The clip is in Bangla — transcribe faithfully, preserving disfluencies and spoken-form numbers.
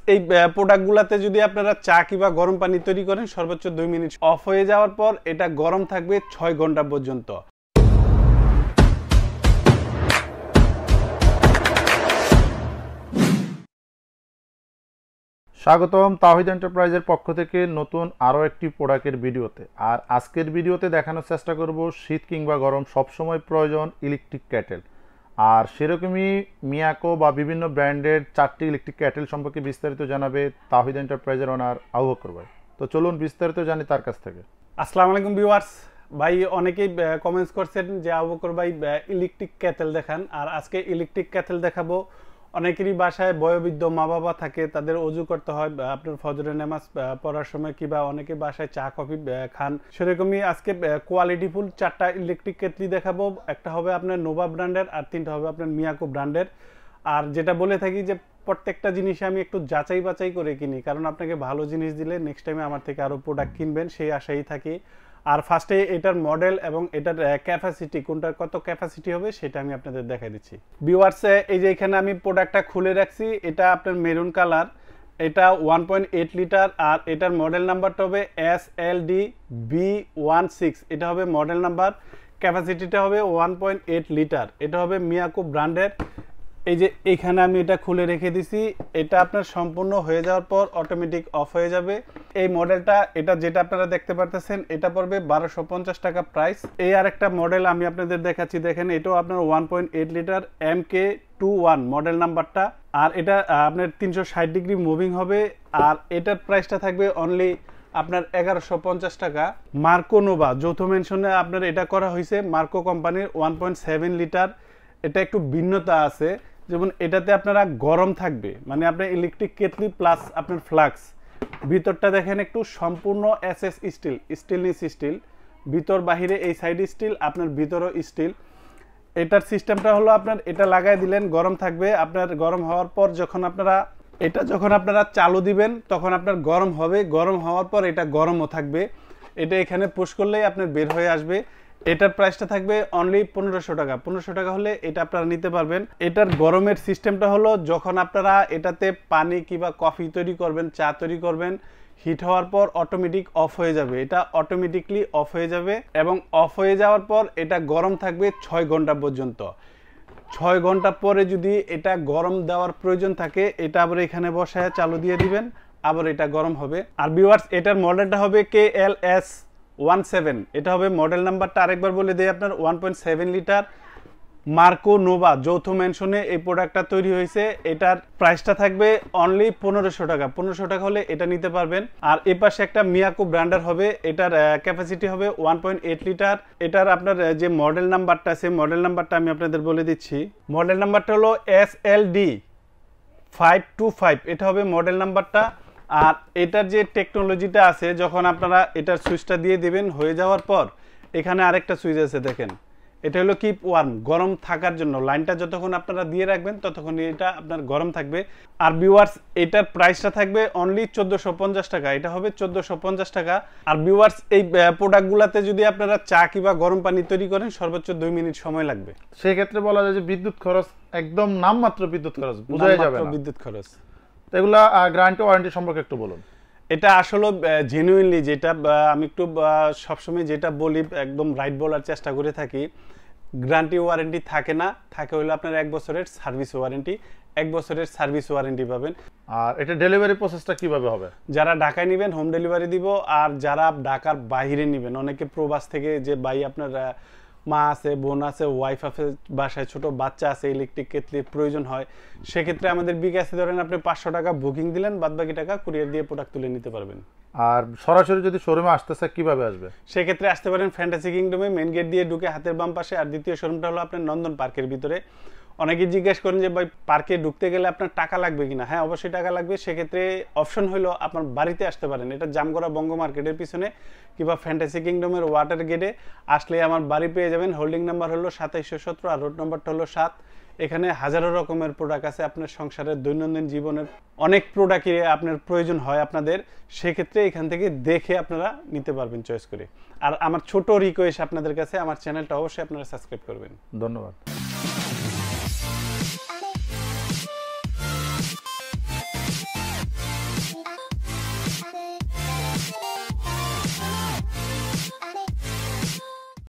এই প্রোডাক্টগুলোতে যদি আপনারা চা কিংবা গরম পানি তৈরি করেন সর্বোচ্চ দুই মিনিট অফ হয়ে যাওয়ার পর এটা গরম থাকবে ছয় ঘন্টা পর্যন্ত। স্বাগতম তাওহিদ এন্টারপ্রাইজের পক্ষ থেকে নতুন আরও একটি প্রোডাক্টের ভিডিওতে। আর আজকের ভিডিওতে দেখানোর চেষ্টা করব শীত কিংবা গরম সবসময় প্রয়োজন ইলেকট্রিক ক্যাটেল। আর সেরকমই মিয়াকো বা বিভিন্ন ব্র্যান্ডের চারটি ইলেকট্রিক ক্যাটেল সম্পর্কে বিস্তারিত জানাবে তাওহিদ এন্টারপ্রাইজের ওনার আবু বকর ভাই। তো চলুন বিস্তারিত জানি তার কাছ থেকে। আসসালামু আলাইকুম ভিউয়ার্স। ভাই অনেকেই কমেন্টস করছেন যে আবু বকর ভাই ইলেকট্রিক ক্যাটেল দেখান, আর আজকে ইলেকট্রিক ক্যাটেল দেখাবো। অনেকেরই বাসায় বয়োবৃদ্ধ মা বাবা থাকে, তাদের অজু করতে হয় আপনার ফজরের নামাজ পড়ার সময়, কিংবা অনেকে বাসায় চা কফি খান। সেরকমই আজকে কোয়ালিটিফুল চারটা ইলেকট্রিক কেটলি দেখাবো। একটা হবে আপনার নোভা ব্র্যান্ডের, আর তিনটা হবে আপনার মিয়াকো ব্র্যান্ডের। আর যেটা বলে থাকি যে প্রত্যেকটা জিনিসে আমি একটু যাচাই বাছাই করে কিনি, কারণ আপনাকে ভালো জিনিস দিলে নেক্সট টাইমে আমার থেকে আরও প্রোডাক্ট কিনবেন সেই আশাই থাকি। আর ফার্স্টে এটার মডেল এবং এটার ক্যাপাসিটি, কোনটার কত ক্যাপাসিটি হবে সেটা আমি আপনাদের দেখাই দিচ্ছি। ভিউয়ার্স, এই যে এখানে আমি প্রোডাক্টটা খুলে রাখছি, এটা আপনার মেরুন কালার, এটা ওয়ান পয়েন্ট এইট লিটার, আর এটার মডেল নাম্বারটা হবে S L D B one six. এটা হবে মডেল নাম্বার, ক্যাপাসিটিটা হবে ওয়ান পয়েন্ট এইট লিটার। এটা হবে মিয়াকো ব্র্যান্ডের। এই যে এখানে আমি এটা খুলে রেখে দিছি, এটা আপনার সম্পূর্ণ হয়ে যাওয়ার পর অটোমেটিক অফ হয়ে যাবে। এই মডেলটা, এটা যেটা আপনারা দেখতে পারতেছেন, এটা পড়বে বারোশো পঞ্চাশ টাকা প্রাইস। এই আর একটা মডেল আমি আপনাদের দেখাচ্ছি, দেখেন এটাও আপনার one point eight litre M K two one model নাম্বারটা। আর এটা আপনার তিনশো ষাট ডিগ্রি মুভিং হবে, আর এটার প্রাইসটা থাকবে অনলি আপনার এগারোশো পঞ্চাশ টাকা। মার্কো নোভা যৌথ মেনশনে আপনার এটা করা হয়েছে, মার্কো কোম্পানির ওয়ান পয়েন্ট সেভেন লিটার। এটা একটু ভিন্নতা আছে, যেমন এটাতে আপনারা গরম থাকবে, মানে আপনার ইলেকট্রিক কেটলি প্লাস আপনার ফ্লাক্স। ভিতরটা দেখেন একটু সম্পূর্ণ S S steel, stainless steel, ভিতর বাহিরে এই সাইড স্টিল, আপনার ভিতরও স্টিল। এটার সিস্টেমটা হলো আপনার এটা লাগাই দিলেন গরম থাকবে, আপনার গরম হওয়ার পর যখন আপনারা এটা যখন আপনারা চালু দিবেন তখন আপনার গরম হবে, গরম হওয়ার পর এটা গরমও থাকবে। এটা এখানে পুশ করলেই আপনার বের হয়ে আসবে। এটার প্রাইসটা থাকবে অনলি পনেরোশো টাকা। পনেরোশো টাকা হলে এটা আপনারা নিতে পারবেন। এটার গরমের সিস্টেমটা হলো যখন আপনারা এটাতে পানি কিংবা কফি তৈরি করবেন, চা তৈরি করবেন, হিট হওয়ার পর অটোমেটিক অফ হয়ে যাবে। এটা অটোমেটিকলি অফ হয়ে যাবে, এবং অফ হয়ে যাওয়ার পর এটা গরম থাকবে ছয় ঘন্টা পর্যন্ত। ছয় ঘন্টা পরে যদি এটা গরম দেওয়ার প্রয়োজন থাকে, এটা আবার এখানে বসায় চালু দিয়ে দিবেন, আবার এটা গরম হবে। আর ভিউয়ার্স, এটার মডেলটা হবে K L S one seven. এটা হবে মডেল নাম্বারটা আরেকবার বলে দেয় আপনার one point seven litre Marco Nova যৌথ মেনশনে এই প্রোডাক্টটা তৈরি হয়েছে। এটার প্রাইসটা থাকবে অনলি পনেরোশো টাকা। পনেরোশো টাকা হলে এটা নিতে পারবেন। আর এ পাশে একটা মিয়াকো ব্র্যান্ডার হবে, এটার ক্যাপাসিটি হবে ওয়ান পয়েন্ট এইট লিটার। এটার আপনার যে মডেল নাম্বারটা, সেই মডেল নাম্বারটা আমি আপনাদের বলে দিচ্ছি। মডেল নাম্বারটা হলো S L D five two five. এটা হবে মডেল নাম্বারটা। আর এটার যে টেকনোলজিটা আছে, যখন আপনারা এটার সুইচটা দিয়ে দিবেন, হয়ে যাওয়ার পর এখানে আরেকটা সুইচ আছে দেখেন, এটা হলো কিপ ওয়ার্ম, গরম থাকার জন্য। লাইনটা যতক্ষণ আপনারা দিয়ে রাখবেন ততক্ষণ এটা আপনার গরম থাকবে। আর ভিউয়ার্স, এটার প্রাইসটা থাকবে অনলি চোদ্দোশো পঞ্চাশ টাকা। এটা হবে চোদ্দোশো পঞ্চাশ টাকা। আর ভিউয়ার্স, এই প্রোডাক্টগুলোতে যদি আপনারা চা কিংবা গরম পানি তৈরি করেন সর্বোচ্চ দুই মিনিট সময় লাগবে। সেই ক্ষেত্রে বলা যায় যে বিদ্যুৎ খরচ একদম নামমাত্র বিদ্যুৎ খরচ, বোঝাই যাবে না বিদ্যুৎ খরচ। এগুলা গ্যারান্টি ওয়ারেন্টি সম্পর্কে একটু বলুন। এটা আসলে জেনুইনলি যেটা আমি একটু সবসময় যেটা বলি, একদম রাইট বলার চেষ্টা করে থাকি, গ্যারান্টি ওয়ারেন্টি থাকে না, থাকে হলো আপনার এক বছরের সার্ভিস ওয়ারেন্টি। এক বছরের সার্ভিস ওয়ারেন্টি পাবেন। আর এটা ডেলিভারি প্রসেসটা কিভাবে হবে? যারা ঢাকায় নেবেন হোম ডেলিভারি দিব, আর যারা ঢাকার বাইরে নেবেন, অনেকে প্রবাস থেকে যে ভাই আপনার মা আছে, বোন আছে, ওয়াইফ আছে, বাসায় ছোট বাচ্চা আছে, ইলেকট্রিক কেটলির প্রয়োজন হয়, সেক্ষেত্রে আমাদের বিকাশে ধরেন আপনি পাঁচশো টাকা বুকিং দিলেন, বাদ বাকি টাকা কুরিয়ার দিয়ে প্রোডাক্ট তুলে নিতে পারবেন। আর সরাসরি যদি শোরুমে আসতে চায় কিভাবে আসবে? সেক্ষেত্রে আসতে পারেন ফ্যান্টাসি কিংডমে, মেন গেট দিয়ে ঢুকে হাতের বাম পাশে। আর দ্বিতীয় শোরুমটা হলো আপনার নন্দন পার্কের ভিতরে। অনেকেই জিজ্ঞেস করেন যে ভাই পার্কে ঢুকতে গেলে আপনার টাকা লাগবে কিনা। হ্যাঁ, অবশ্যই টাকা লাগবে। সেক্ষেত্রে অপশন হলো আপনার বাড়িতে আসতে পারেন। এটা জামগড়া বঙ্গ মার্কেটের পিছনে, কিংবা ফ্যান্টাসি কিংডমের ওয়াটার গেটে আসলে আমার বাড়ি পেয়ে যাবেন। হোল্ডিং নাম্বার হলো সাতাইশশো সতেরো, আর রোড নাম্বারটা হলো সাত। এখানে হাজারো রকমের প্রোডাক্ট আছে। আপনার সংসারের দৈনন্দিন জীবনের অনেক প্রোডাক্টই আপনার প্রয়োজন হয় আপনাদের, সেক্ষেত্রে এখান থেকে দেখে আপনারা নিতে পারবেন চয়েস করে। আর আমার ছোট রিকোয়েস্ট আপনাদের কাছে, আমার চ্যানেলটা অবশ্যই আপনারা সাবস্ক্রাইব করবেন। ধন্যবাদ।